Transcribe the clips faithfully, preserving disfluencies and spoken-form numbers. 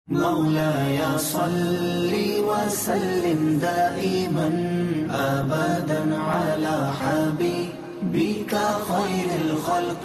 مولاي صل وسلم دائما أبدا على حبيبك خير الخلق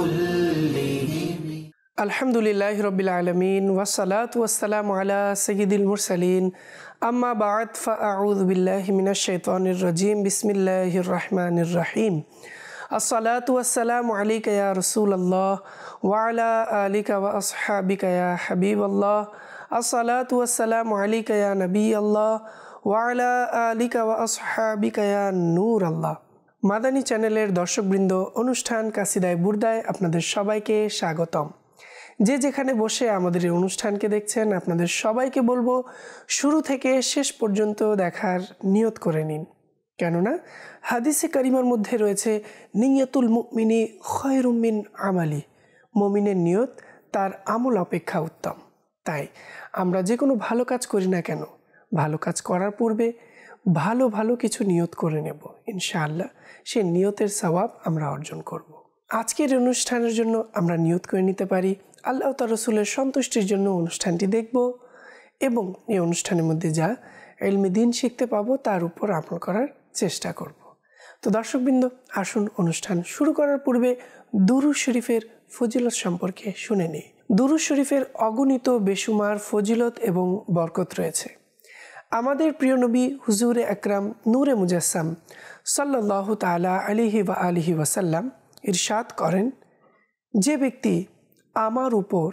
كلهم الحمد لله رب العالمين والصلاة والسلام على سيد المرسلين أما بعد فأعوذ بالله من الشيطان الرجيم بسم الله الرحمن الرحيم الصلاة والسلام عليك يا رسول الله وعلى آلك وأصحابك يا حبيب الله الصلاة والسلام عليك يا نبي الله وعلى آلك وأصحابك يا نور الله মাদানী চ্যানেলের দর্শকবৃন্দ অনুষ্ঠান কাসিদায়ে বুরদায় আপনাদের সবাইকে স্বাগতম। যে যেখানে বসে আমাদের এই অনুষ্ঠানকে দেখছেন আপনাদের সবাইকে বলবো শুরু থেকে শেষ পর্যন্ত দেখার নিয়ত করে নিন, কেননা হাদিসে কারিমার মধ্যে রয়েছে নিয়তুল মুমিনি খায়রুম মিন আমালি, মুমিনের নিয়ত তার আমল অপেক্ষা উত্তম। তাই আমরা যে কোনো ভালো কাজ করি না কেন, ভালো কাজ করার পূর্বে ভালো ভালো কিছু নিয়ত করে নেব, ইনশাআল্লাহ সেই নিয়তের সওয়াব আমরা অর্জন করব। আজকের অনুষ্ঠানের জন্য আমরা নিয়ত করে নিতে পারি আল্লাহ তার রাসূলের সন্তুষ্টির জন্য অনুষ্ঠানটি দেখব এবং এই অনুষ্ঠানের মধ্যে যা ইলমে দ্বীন শিখতে পাবো তার উপর আমল করার চেষ্টা করব। তো দর্শকবৃন্দ, আসুন অনুষ্ঠান শুরু করার পূর্বে দুরূদ শরীফের ফজিলত সম্পর্কে শুনে নিই। দুরূদ শরীফের অগণিত বেশুমার ফজিলত এবং বরকত রয়েছে। আমাদের প্রিয় নবী হুজুরে আকরাম নূরে মুজাসসাম সাল্লাল্লাহু তাআলা আলাইহি ওয়া আলিহি ওয়াসাল্লাম ইরশাদ করেন, যে ব্যক্তি আমার উপর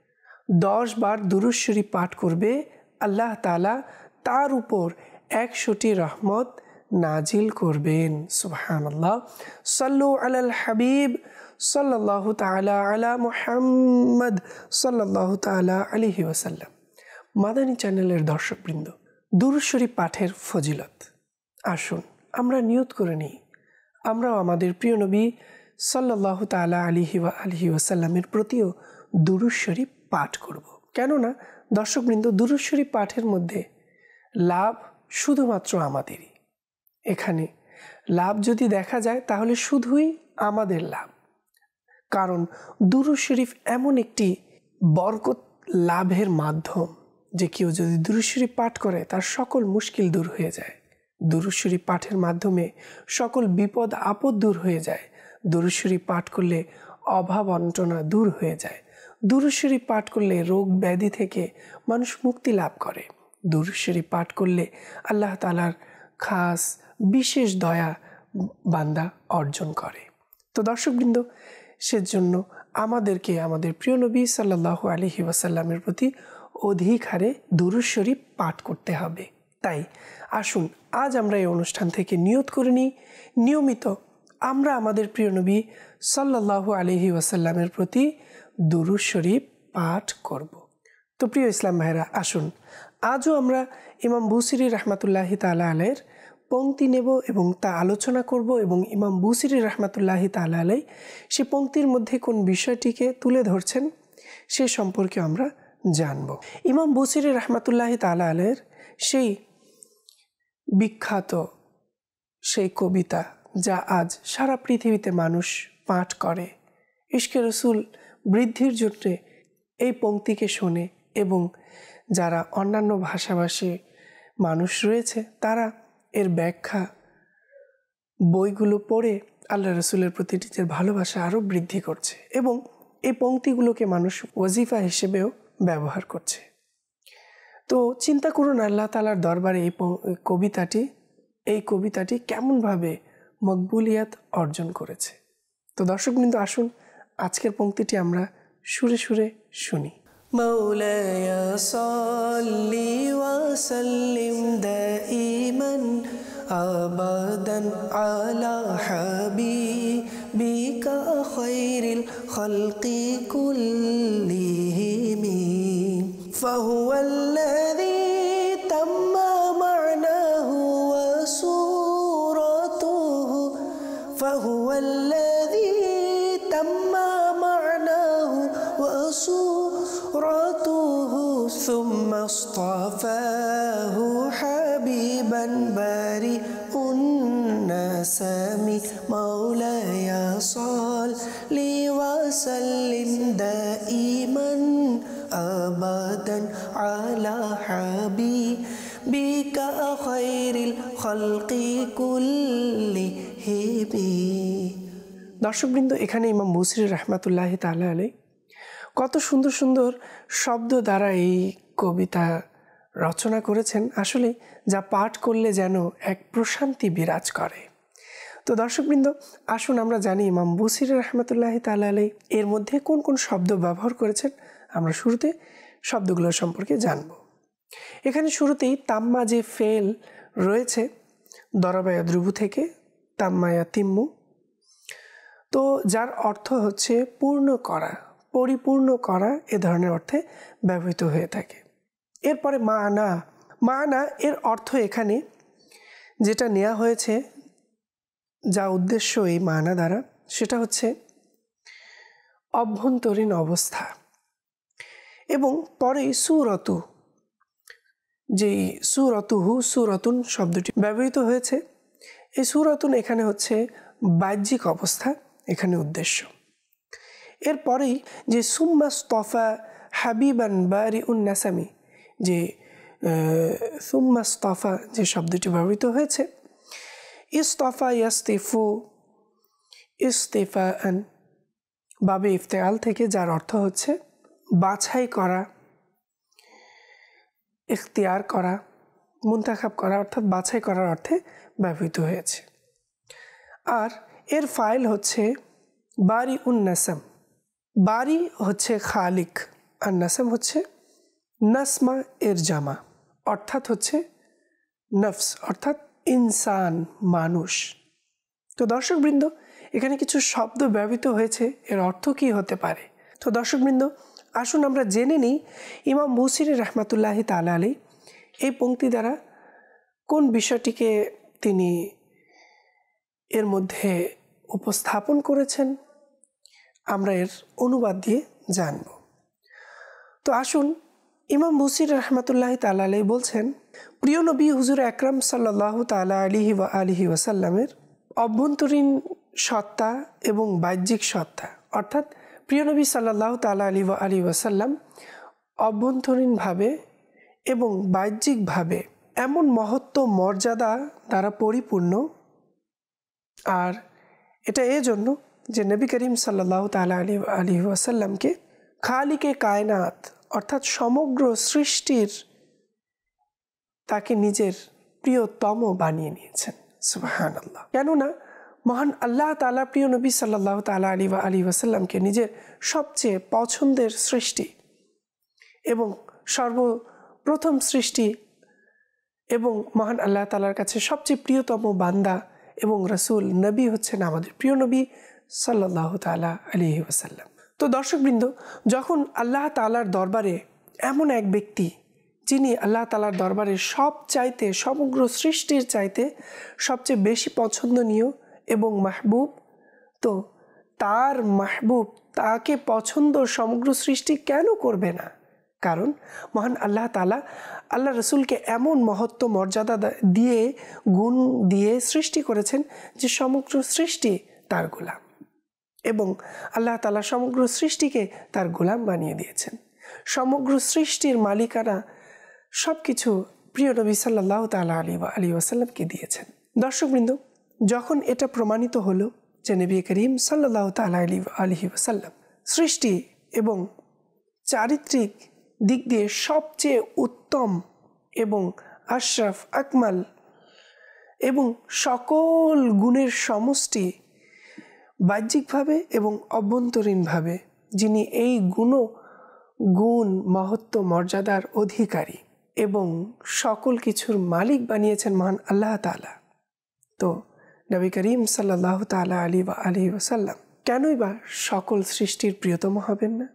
দশ বার দুরূদ শরীফ পাঠ করবে আল্লাহ তাআলা তার উপর একশোটি রহমত নাজিল করবেন। সুবহানাল্লাহ। সাল্লু আলাল হাবিব সাল্লাল্লাহু তাআলা আলা মুহাম্মদ সাল্লাল্লাহু তাআলা আলাইহি ওয়াসাল্লাম। মাদানী চ্যানেলের দর্শকবৃন্দ, দুরূদ শরীফ পাঠের ফজিলত আসুন আমরা নিয়ত করে নিই, আমরাও আমাদের প্রিয় নবী সাল্লাল্লাহু তাআলা আলাইহি ওয়া আলিহি ওয়াসাল্লামের প্রতিও দুরূদ শরীফ পাঠ করব। কেননা দর্শকবৃন্দ, দুরূদ শরীফ পাঠের মধ্যে লাভ শুধুমাত্র আমাদেরই। এখানে লাভ যদি দেখা যায় তাহলে শুধুই আমাদের লাভ, কারণ দুরূদ শরীফ এমন একটি বরকত লাভের মাধ্যম যে কেউ যদি দুরূদ শরীফ পাঠ করে তার সকল মুশকিল দূর হয়ে যায়। দুরূদ শরীফ পাঠের মাধ্যমে সকল বিপদ আপদ দূর হয়ে যায়। দুরূদ শরীফ পাঠ করলে অভাব অনটনা দূর হয়ে যায়। দুরূদ শরীফ পাঠ করলে রোগ ব্যাধি থেকে মানুষ মুক্তি লাভ করে। দুরূদ শরীফ পাঠ করলে আল্লাহ তাআলার খাস বিশেষ দয়া বান্দা অর্জন করে। তো দর্শকবৃন্দ, সেজন্য আমাদেরকে আমাদের প্রিয় নবী সাল্লাল্লাহু আলাইহি ওয়াসাল্লামের প্রতি অধিক হারে দুরূদ শরীফ পাঠ করতে হবে। তাই আসুন আজ আমরা এই অনুষ্ঠান থেকে নিয়ত করে নিই, নিয়মিত আমরা আমাদের প্রিয় নবী সাল্লাল্লাহু আলাইহি ওয়াসাল্লামের প্রতি দুরূদ শরীফ পাঠ করব। তো প্রিয় ইসলাম ভাইরা, আসুন আজও আমরা ইমাম বুসিরি রাহমাতুল্লাহি তাআলা আলাইহির পংক্তি নেব এবং তা আলোচনা করব এবং ইমাম বুসিরি রাহমাতুল্লাহি তাআলা আলাইহি সে পংক্তির মধ্যে কোন বিষয়টিকে তুলে ধরছেন সে সম্পর্কে আমরা জানব। ইমাম বুসিরি রাহমাতুল্লাহি তাআলা আলাইহির সেই বিখ্যাত সেই কবিতা যা আজ সারা পৃথিবীতে মানুষ পাঠ করে, ইশকে রসুল বৃদ্ধির জন্য এই পংক্তিকে শোনে এবং যারা অন্যান্য ভাষাভাষী মানুষ রয়েছে তারা এর ব্যাখ্যা বইগুলো পড়ে আল্লাহ রসুলের প্রতি নিজের ভালোবাসা আরও বৃদ্ধি করছে এবং এই পংক্তিগুলোকে মানুষ ওয়াজিফা হিসেবেও ব্যবহার করছে। তো চিন্তা করুন আল্লাহ তাআলার দরবারে এই কবিতাটি এই কবিতাটি কেমনভাবে মকবুলিয়াত অর্জন করেছে। তো দর্শকবৃন্দ, আসুন আজকের পংক্তিটি আমরা সুরে সুরে শুনি। মাওলায়া সাল্লি ওয়া সাল্লিম দাইমান আবাদান আলা হাবিবিকা খায়রিল খালকি কুল্লিহিম ফাহুয়াল্লাযী তাম্মা মা'নাহু ওয়া সূরাতুহু ফাহুয়াল্লাযী তাম্মা মা'নাহু ওয়া সূরাতুহু সুম্মা ইসতাফাহু হাবিবান বারিউন নাসামি মাওলায়া সাল্লি ওয়া সাল্লিম দাইমান আবাদান على حبيبك خير الخلق كلهم। দর্শকবৃন্দ, এখানে ইমাম বুসিরি রহমাতুল্লাহি তাআলা আলাইহি কত সুন্দর সুন্দর শব্দ দ্বারা এই কবিতা রচনা করেছেন, আসলে যা পাঠ করলে যেন এক প্রশান্তি বিরাজ করে। তো দর্শকবৃন্দ, আসুন আমরা জানি ইমাম বুসিরি রহমাতুল্লাহি তাআলা আলাইহি এর মধ্যে কোন কোন শব্দ ব্যবহার করেছেন। আমরা শুরুতে শব্দগুলো সম্পর্কে জানব। এখানে শুরুতেই তাম্মা যে ফেল রয়েছে দরাবায়া ধ্রুব থেকে তাম্মায়া তিম্মু, তো যার অর্থ হচ্ছে পূর্ণ করা, পরিপূর্ণ করা, এ ধরনের অর্থে ব্যবহৃত হয়ে থাকে। এরপরে মানা, মানা এর অর্থ এখানে যেটা নেওয়া হয়েছে, যা উদ্দেশ্য এই মানা দ্বারা, সেটা হচ্ছে অভ্যন্তরীণ অবস্থা। এবং পরে সুরতু, যেই সুরতুহু সুরতুন শব্দটি ব্যবহৃত হয়েছে, এই সুরতুন এখানে হচ্ছে বাহ্যিক অবস্থা এখানে উদ্দেশ্য। এরপরেই যে সুম্মাস্তফা হাবিবান বারি উন নাসামি, যে সুম্মাস্তফা যে শব্দটি ব্যবহৃত হয়েছে, ইস্তফা ইয়াস্তিফু ইস্তেফা আন বাবে ইফতেআল থেকে, যার অর্থ হচ্ছে বাছাই করা, ইখতিয়ার করা, মুন্তাখাব করা, অর্থাৎ বাছাই করার অর্থে ব্যবহৃত হয়েছে। আর এর ফাইল হচ্ছে বারি উন নাসাম। বারি হচ্ছে খালিক, আর নাসাম হচ্ছে নাসমা এর জামা, অর্থাৎ হচ্ছে নফস, অর্থাৎ ইনসান, মানুষ। তো দর্শকবৃন্দ, এখানে কিছু শব্দ ব্যবহৃত হয়েছে, এর অর্থ কী হতে পারে? তো দর্শকবৃন্দ, আসুন আমরা জেনে নিই ইমাম বুসিরি রহমাতুল্লাহি তাআলা আলাইহি এই পংক্তি দ্বারা কোন বিষয়টিকে তিনি এর মধ্যে উপস্থাপন করেছেন। আমরা এর অনুবাদ দিয়ে জানব। তো আসুন, ইমাম বুসিরি রহমাতুল্লাহি তাআলা আলাইহি বলছেন, প্রিয় নবী হুজুর আকরাম সাল্লাল্লাহু তাআলা আলাইহি ওয়া আলিহি ওয়াসাল্লামের অভ্যন্তরীণ সত্তা এবং বাহ্যিক সত্তা, অর্থাৎ প্রিয় নবী সাল্লাল্লাহু তাআলা আলাইহি ওয়া আলিহি ওয়াসাল্লাম অভ্যন্তরীণভাবে এবং বাহ্যিকভাবে এমন মহত্ব মর্যাদা দ্বারা পরিপূর্ণ। আর এটা এই জন্য যে নবী করিম সাল্লাল্লাহু তাআলা আলাইহি ওয়া আলিহি ওয়াসাল্লামকে খালিকে কায়নাত, অর্থাৎ সমগ্র সৃষ্টির, তাকে নিজের প্রিয়তম বানিয়ে নিয়েছেন। সুবহানাল্লাহ। কেননা মহান আল্লাহ তাআলা প্রিয় নবী সাল্লাল্লাহু তাআলা আলাইহি ওয়া আলিহি ওয়াসাল্লামকে নিজের সবচেয়ে পছন্দের সৃষ্টি এবং সর্বপ্রথম সৃষ্টি এবং মহান আল্লাহ তাআলার কাছে সবচেয়ে প্রিয়তম বান্দা এবং রাসূল নবী হচ্ছেন আমাদের প্রিয় নবী সাল্লাল্লাহু তাআলা আলাইহি ওয়াসাল্লাম। তো দর্শকবৃন্দ, যখন আল্লাহ তাআলার দরবারে এমন এক ব্যক্তি যিনি আল্লাহ তাআলার দরবারে সব চাইতে, সমগ্র সৃষ্টির চাইতে সবচেয়ে বেশি পছন্দনীয় এবং মাহবুব, তো তার মাহবুব, তাকে পছন্দ সমগ্র সৃষ্টি কেন করবে না? কারণ মহান আল্লাহ তাআলা আল্লাহ রসুলকে এমন মহত্ব মর্যাদা দিয়ে, গুণ দিয়ে সৃষ্টি করেছেন যে সমগ্র সৃষ্টি তার গোলাম, এবং আল্লাহ তাআলা সমগ্র সৃষ্টিকে তার গোলাম বানিয়ে দিয়েছেন। সমগ্র সৃষ্টির মালিকানা সব কিছু প্রিয় নবী সাল্লাল্লাহু তাআলা আলাইহি ওয়া আলিহি ওয়াসাল্লামকে দিয়েছেন। দর্শকবৃন্দ, যখন এটা প্রমাণিত হলো যে নবী করিম সাল্লাল্লাহু তাআলা আলাইহি ওয়া আলিহি ওয়াসাল্লাম সৃষ্টি এবং চারিত্রিক দিক দিয়ে সবচেয়ে উত্তম এবং আশরাফ, আকমাল এবং সকল গুণের সমষ্টি, বাহ্যিকভাবে এবং অভ্যন্তরীণভাবে যিনি এই গুণ গুণ মহত্ব মর্যাদার অধিকারী এবং সকল কিছুর মালিক বানিয়েছেন মহান আল্লাহ তাআলা, তো নবী করিম সাল্লাল্লাহু তাআলা আলাইহি ওয়া আলিহি ওয়াসাল্লাম কেনই বা সকল সৃষ্টির প্রিয়তম হবেন না?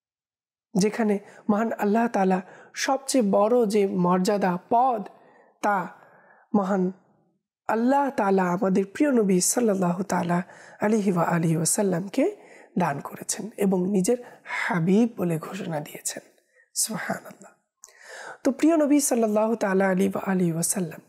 যেখানে মহান আল্লাহ তাআলা সবচেয়ে বড় যে মর্যাদা, পদ, তা মহান আল্লাহ তাআলা আমাদের প্রিয় নবী সাল্লাল্লাহু তাআলা আলাইহি ওয়া আলিহি ওয়াসাল্লামকে দান করেছেন এবং নিজের হাবিব বলে ঘোষণা দিয়েছেন। সুবহানাল্লাহ। তো প্রিয় নবী সাল্লাল্লাহু তাআলা আলাইহি ওয়া আলিহি ওয়াসাল্লাম,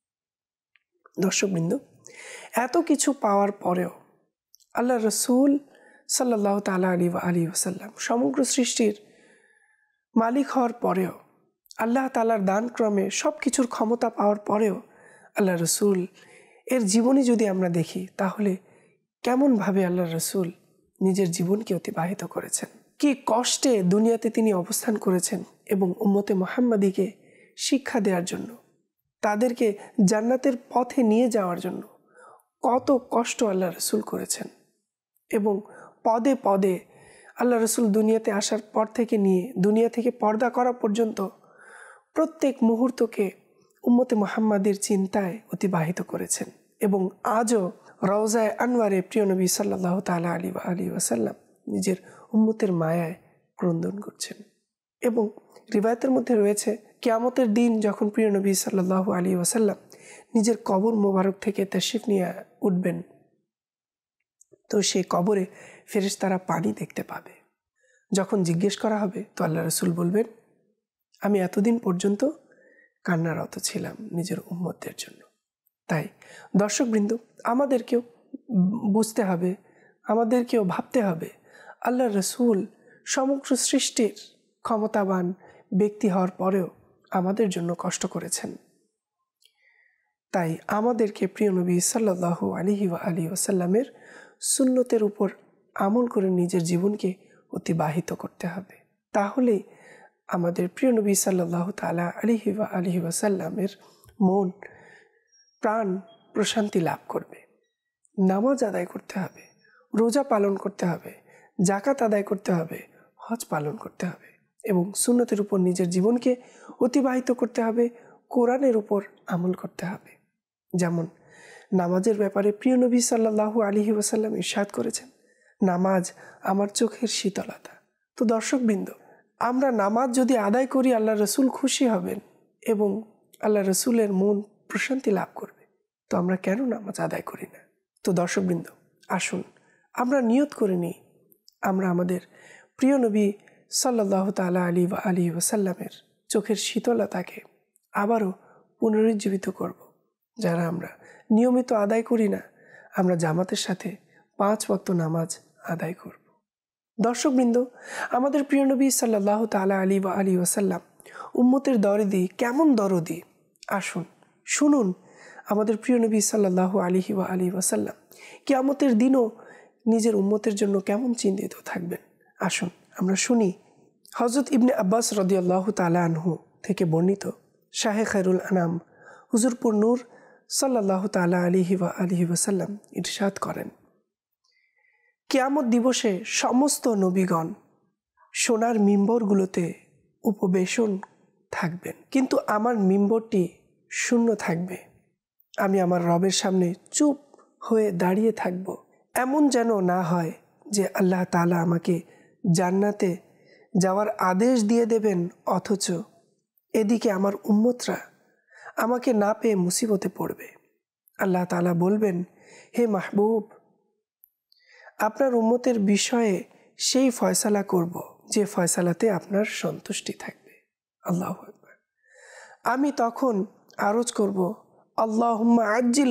দর্শকবৃন্দ, এত কিছু পাওয়ার পরেও আল্লাহ রসুল সাল্লাল্লাহু তাআলা আলাইহি ওয়া আলিহি ওয়াসাল্লাম সমগ্র সৃষ্টির মালিক হওয়ার পরেও আল্লাহ তাআলার দান ক্রমে সব কিছুর ক্ষমতা পাওয়ার পরেও আল্লাহ রসুল এর জীবনী যদি আমরা দেখি, তাহলে কেমনভাবে আল্লাহ রসুল নিজের জীবনকে অতিবাহিত করেছেন, কি কষ্টে দুনিয়াতে তিনি অবস্থান করেছেন এবং উম্মতে মুহাম্মাদিকে শিক্ষা দেওয়ার জন্য, তাদেরকে জান্নাতের পথে নিয়ে যাওয়ার জন্য কত কষ্ট আল্লাহ রসুল করেছেন। এবং পদে পদে আল্লাহ রসুল দুনিয়াতে আসার পর থেকে নিয়ে দুনিয়া থেকে পর্দা করা পর্যন্ত প্রত্যেক মুহূর্তকে উম্মতে মুহাম্মাদের চিন্তায় অতিবাহিত করেছেন। এবং আজও রওজায়ে আনওয়ারে প্রিয় নবী সাল্লাল্লাহু তাআলা আলাইহি ওয়া আলিহি ওয়াসাল্লাম নিজের উম্মতের মায়ায় ক্রন্দন করছেন। এবং রিবায়াতের মধ্যে রয়েছে, কিয়ামতের দিন যখন প্রিয় নবী সাল্লাল্লাহু আলাইহি ওয়াসাল্লাম নিজের কবর মোবারক থেকে তাশরিফ নিয়ে উঠবেন, তো সেই কবরে ফেরেশতারা পানি দেখতে পাবে। যখন জিজ্ঞেস করা হবে, তো আল্লাহ রসুল বলবেন, আমি এতদিন পর্যন্ত কান্নারত ছিলাম নিজের উম্মতদের জন্য। তাই দর্শকবৃন্দ, আমাদেরকেও বুঝতে হবে, আমাদেরকেও ভাবতে হবে, আল্লাহ রসুল সমগ্র সৃষ্টির ক্ষমতাবান ব্যক্তি হওয়ার পরেও আমাদের জন্য কষ্ট করেছেন। তাই আমাদেরকে প্রিয় নবী সাল্লাল্লাহু আলাইহি ওয়া আলিহি ওয়াসাল্লামের সুন্নতের উপর আমল করে নিজের জীবনকে অতিবাহিত করতে হবে। তাহলেই আমাদের প্রিয় নবী সাল্লাল্লাহু তাআলা আলাইহি ওয়া আলিহি ওয়াসাল্লামের মন প্রাণ প্রশান্তি লাভ করবে। নামাজ আদায় করতে হবে, রোজা পালন করতে হবে, যাকাত আদায় করতে হবে, হজ পালন করতে হবে এবং সুন্নতের উপর নিজের জীবনকে অতিবাহিত করতে হবে, কোরআনের উপর আমল করতে হবে। যেমন নামাজের ব্যাপারে প্রিয় নবী সাল্লাল্লাহু আলাইহি ওয়াসাল্লাম ইরশাদ করেছেন, নামাজ আমার চোখের শীতলতা। তো দর্শকবৃন্দ, আমরা নামাজ যদি আদায় করি, আল্লাহ রসুল খুশি হবেন এবং আল্লাহ রসুলের মন প্রশান্তি লাভ করবে। তো আমরা কেন নামাজ আদায় করি না? তো দর্শকবৃন্দ, আসুন আমরা নিয়ত করে নিই, আমরা আমাদের প্রিয় নবী সাল্লাল্লাহু তাআলা আলাইহি ওয়া আলিহি ওয়াসাল্লামের চোখের শীতলতাকে আবারও পুনরুজ্জীবিত করব। যারা আমরা নিয়মিত আদায় করি না, আমরা জামাতের সাথে পাঁচ ওয়াক্ত নামাজ আদায় করব। দর্শকবৃন্দ, আমাদের প্রিয় নবী সাল্লাল্লাহু তাআলা আলাইহি ওয়া আলিহি ওয়াসাল্লাম উম্মতের দরদি কেমন দরদি, আসুন শুনুন আমাদের প্রিয় নবী সাল্লাল্লাহু আলাইহি ওয়া আলিহি ওয়াসাল্লাম কিয়ামতের দিনও নিজের উম্মতের জন্য কেমন চিন্তিত থাকবেন। আসুন আমরা শুনি হযরত ইবনে আব্বাস রাদিয়াল্লাহু তাআলা আনহু থেকে বর্ণিত, শাহে খায়রুল আনাম হুজুরপুর নূর সাল্লাল্লাহু তাআলা আলাইহি ওয়া আলিহি ওয়াসাল্লাম ইরশাদ করেন, কিয়ামত দিবসে সমস্ত নবীগণ সোনার মিম্বরগুলোতে উপবেশন থাকবেন, কিন্তু আমার মিম্বরটি শূন্য থাকবে। আমি আমার রবের সামনে চুপ হয়ে দাঁড়িয়ে থাকব। এমন যেন না হয় যে আল্লাহ তাআলা আমাকে জান্নাতে যাওয়ার আদেশ দিয়ে দেবেন, অথচ এদিকে আমার উম্মতরা আমাকে না পেয়ে মুসিবতে পড়বে। আল্লাহ তাআলা বলবেন, হে মাহবুব, আপনার উম্মতের বিষয়ে সেই ফয়সালা করব যে ফয়সালাতে আপনার সন্তুষ্টি থাকবে। আল্লাহু আকবার। আমি তখন আরজ করব, আল্লাহুম্মা আজ্জিল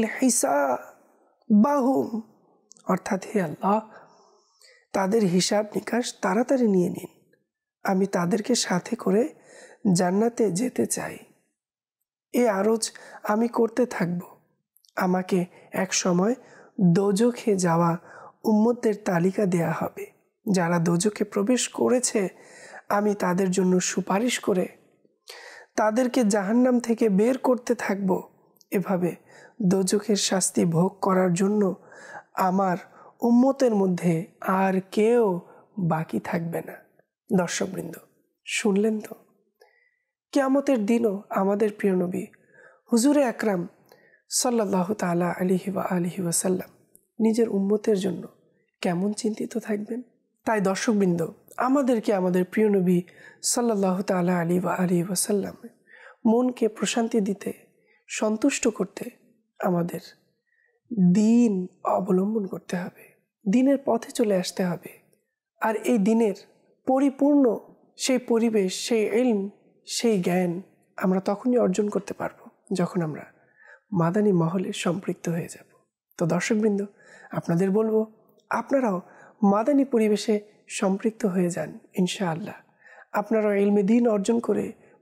হিসাবাহুম, অর্থাৎ হে আল্লাহ, তাদের হিসাব নিকাশ তাড়াতাড়ি নিয়ে নিন, আমি তাদেরকে সাথে করে জান্নাতে যেতে চাই। এ আরজ আমি করতে থাকব। আমাকে এক সময় দোজখে যাওয়া উম্মতদের তালিকা দেয়া হবে। যারা দোজখে প্রবেশ করেছে, আমি তাদের জন্য সুপারিশ করে তাদেরকে জাহান্নাম থেকে বের করতে থাকব। এভাবে দোজখের শাস্তি ভোগ করার জন্য আমার উম্মতের মধ্যে আর কেউ বাকি থাকবে না। দর্শকবৃন্দ, শুনলেন তো? কিয়ামতের দিনও আমাদের প্রিয় নবী হুজুরে আকরাম সাল্লাল্লাহু তাআলা আলাইহি ওয়া আলিহি ওয়াসাল্লাম নিজের উম্মতের জন্য কেমন চিন্তিত থাকবেন। তাই দর্শকবৃন্দ, আমাদেরকে আমাদের প্রিয় নবী সাল্লাল্লাহু তাআলা আলাইহি ওয়া আলিহি ওয়াসাল্লাম মনকে প্রশান্তি দিতে, সন্তুষ্ট করতে আমাদের দিন অবলম্বন করতে হবে, দিনের পথে চলে আসতে হবে। আর এই দিনের পরিপূর্ণ সেই পরিবেশ, সেই ইলম, সেই জ্ঞান আমরা তখনই অর্জন করতে পারবো যখন আমরা মাদানী মহলে সম্পৃক্ত হয়ে যাব। তো দর্শকবৃন্দ, আপনাদের বলবো, আপনারাও মাদানী পরিবেশে সম্পৃক্ত হয়ে যান। ইনশাআল্লাহ আপনারাও ইলমে দ্বীন অর্জন করে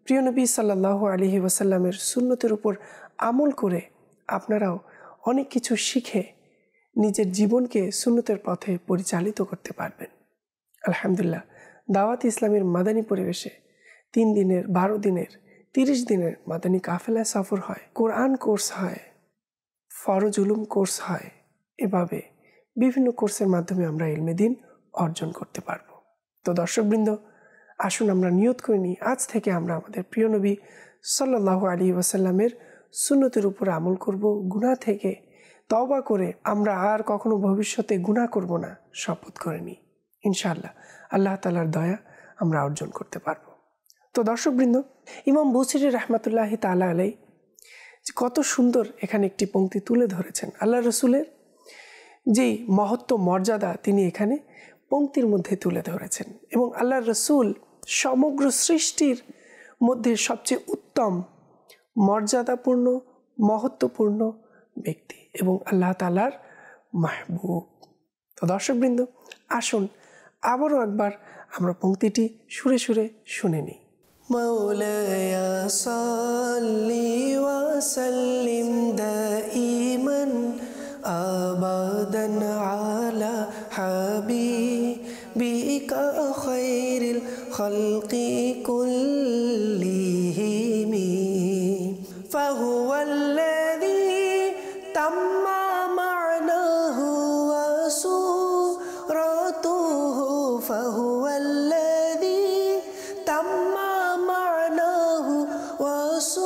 প্রিয় নবী সাল্লাল্লাহু আলাইহি ওয়াসাল্লামের সুন্নতের উপর আমল করে আপনারাও অনেক কিছু শিখে নিজের জীবনকে সুন্নতের পথে পরিচালিত করতে পারবেন। আলহামদুলিল্লাহ, দাওয়াত ইসলামের মাদানী পরিবেশে তিন দিনের বারো দিনের তিরিশ দিনের মাদানী কাফেলা সফর হয়, কোরআন কোর্স হয়, ফরজ উলুম কোর্স হয়। এভাবে বিভিন্ন কোর্সের মাধ্যমে আমরা ইলমে দ্বীন অর্জন করতে পারবো। তো দর্শকবৃন্দ, আসুন আমরা নিয়ত করে নিই, আজ থেকে আমরা আমাদের প্রিয় নবী সাল্লাল্লাহু আলাইহি ওয়াসাল্লামের সুন্নতের উপর আমল করব, গুনাহ থেকে তওবা করে আমরা আর কখনো ভবিষ্যতে গুনাহ করব না শপথ করে নিই। ইনশাআল্লাহ আল্লাহ তাআলার দয়া আমরা অর্জন করতে পারবো। তো দর্শকবৃন্দ, ইমাম বুসিরি রাহমাতুল্লাহি তাআলা আলাইহি কত সুন্দর এখানে একটি পংক্তি তুলে ধরেছেন। আল্লাহ রসুলের যেই মহত্ব মর্যাদা তিনি এখানে পংক্তির মধ্যে তুলে ধরেছেন, এবং আল্লাহ রসুল সমগ্র সৃষ্টির মধ্যে সবচেয়ে উত্তম মর্যাদাপূর্ণ মহত্বপূর্ণ ব্যক্তি এবং আল্লাহ তাআলার মাহবুব। তো দর্শকবৃন্দ, আসুন আবারও একবার আমরা পংক্তিটি সুরে সুরে শুনে নিই। মাওলায়া সাল্লি ওয়া সাল্লিম দাইমান আবাদান আলা হাবিবিকা খায়রিল খালকি কুল্লিহিম ফাহুয়াল্লাযী তাম্মা মা'নাহু ওয়া সূরাতুহু ফাহুয়াল্লাযী তাম্মা মা'নাহু ওয়া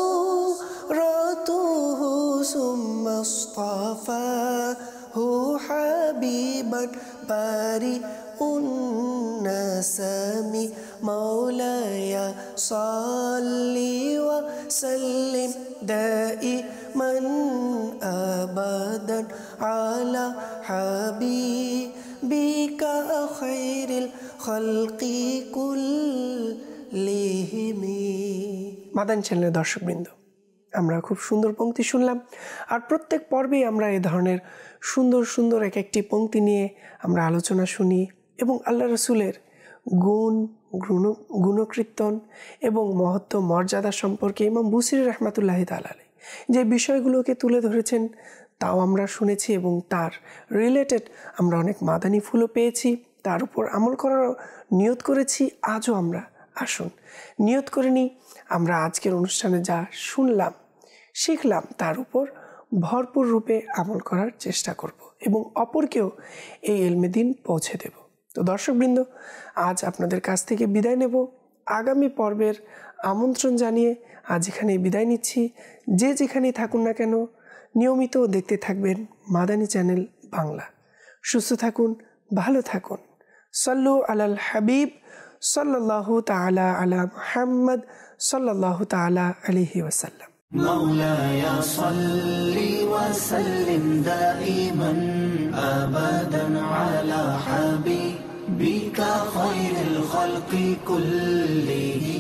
সূরাতুহু সুম্মা ইসতাফাহু হাবিবান বারিউন নাসামি মাওলায়া সাল্লি ওয়া সাল্লিম দাইমান আবাদান আলা হাবিবিকা খায়রিল খালকি কুল্লিহিম। মাদানী চ্যানেলের দর্শকবৃন্দ, আমরা খুব সুন্দর পংক্তি শুনলাম, আর প্রত্যেক পর্বেই আমরা এই ধরনের সুন্দর সুন্দর এক একটি পংক্তি নিয়ে আমরা আলোচনা শুনি এবং আল্লাহ রসুলের গুণ গুণ গুণকীর্তন এবং মহত্ব মর্যাদা সম্পর্কে ইমাম বুসিরি রাহমাতুল্লাহি তাআলা আলাইহি যে বিষয়গুলোকে তুলে ধরেছেন তাও আমরা শুনেছি, এবং তার রিলেটেড আমরা অনেক মাদানী ফুলও পেয়েছি, তার উপর আমল করার নিয়ত করেছি। আজও আমরা আসুন নিয়ত করে নিই, আমরা আজকের অনুষ্ঠানে যা শুনলাম শিখলাম তার উপর ভরপুর রূপে আমল করার চেষ্টা করব এবং অপরকেও এই ইলমে দ্বীন পৌঁছে দেব। তো দর্শকবৃন্দ, আজ আপনাদের কাছ থেকে বিদায় নেব। আগামী পর্বের আমন্ত্রণ জানিয়ে আজ এখানে বিদায় নিচ্ছি। যে যেখানেই থাকুন না কেন নিয়মিত দেখতে থাকবেন মাদানী চ্যানেল বাংলা। সুস্থ থাকুন, ভালো থাকুন। সাল্লু আলাল হাবিব সাল্লাল্লাহু তাআলা আলা মুহাম্মদ সাল্লাল্লাহু তাআলা আলাইহি ওয়াসাল্লাম। مولاي صل وسلم دائما أبدا على حبيبك خير الخلق كلهم.